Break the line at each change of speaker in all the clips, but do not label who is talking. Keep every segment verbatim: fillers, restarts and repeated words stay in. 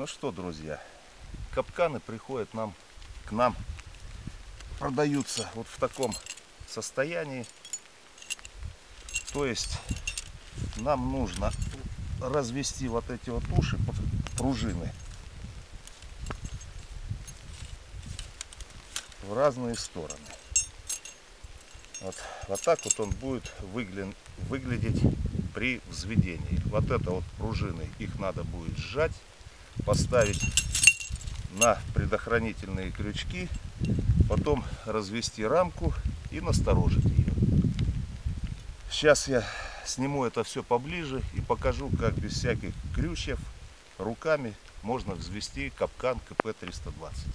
Ну что, друзья, капканы приходят нам, к нам, продаются вот в таком состоянии. То есть нам нужно развести вот эти вот уши, пружины, в разные стороны. Вот, вот так вот он будет выгля... выглядеть при взведении. Вот это вот пружины, их надо будет сжать, поставить на предохранительные крючки, потом развести рамку и насторожить ее. Сейчас я сниму это все поближе и покажу, как без всяких крючев руками можно взвести капкан ка пэ триста двадцать.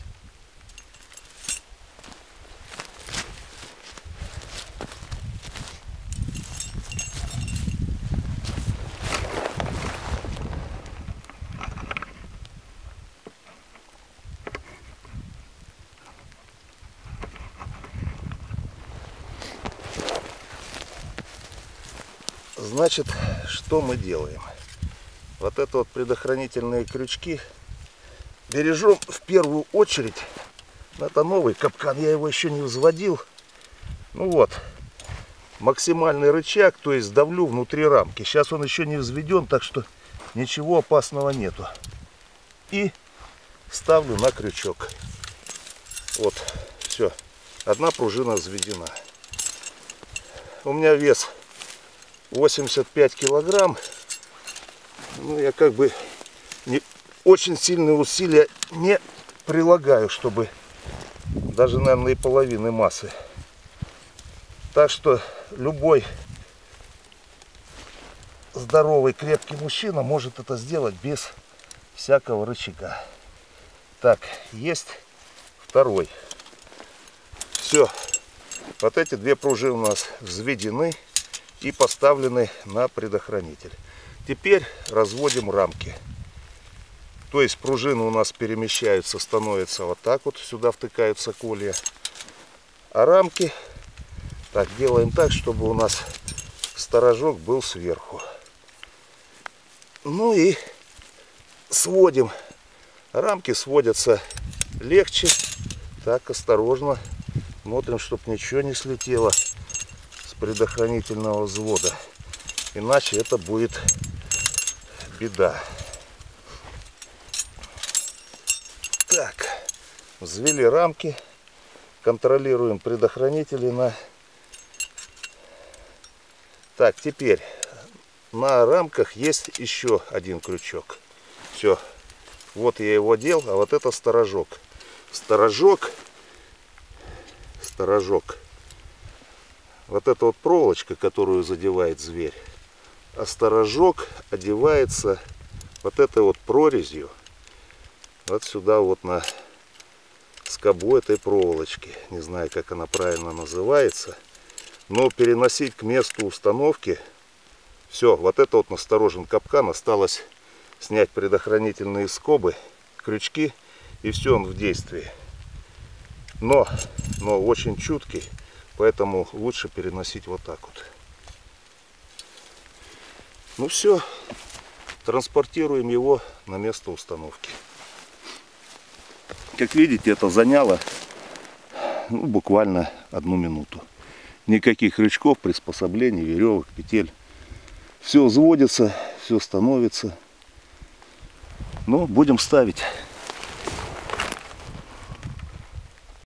Значит, что мы делаем? Вот это вот предохранительные крючки бережем в первую очередь. Это новый капкан, я его еще не взводил. Ну вот, максимальный рычаг, то есть давлю внутри рамки. Сейчас он еще не взведен, так что ничего опасного нету. И ставлю на крючок. Вот, все, одна пружина взведена. У меня вес восемьдесят пять килограмм. Ну, я как бы не очень сильные усилия не прилагаю, чтобы даже, наверное, и половины массы. Так что любой здоровый, крепкий мужчина может это сделать без всякого рычага. Так, есть второй. Все. Вот эти две пружины у нас взведены и поставлены на предохранитель. Теперь разводим рамки. То есть пружины у нас перемещаются, становятся вот так вот, сюда втыкаются колья. А рамки, так, делаем так, чтобы у нас сторожок был сверху. Ну и сводим. Рамки сводятся легче. Так, осторожно. Смотрим, чтобы ничего не слетело предохранительного взвода, иначе это будет беда. Так, взвели рамки, контролируем предохранители на. Так, теперь на рамках есть еще один крючок. Все, вот я его дел, а вот это сторожок. Сторожок, сторожок. Вот эта вот проволочка, которую задевает зверь, а сторожок одевается вот этой вот прорезью вот сюда вот на скобу этой проволочки. Не знаю, как она правильно называется, но переносить к месту установки. Все, вот это вот насторожен капкан, осталось снять предохранительные скобы, крючки, и все, он в действии. Но, но очень чуткий. Поэтому лучше переносить вот так вот. Ну все, транспортируем его на место установки. Как видите, это заняло ну, буквально одну минуту. Никаких крючков, приспособлений, веревок, петель. Все взводится, все становится. Ну, будем ставить.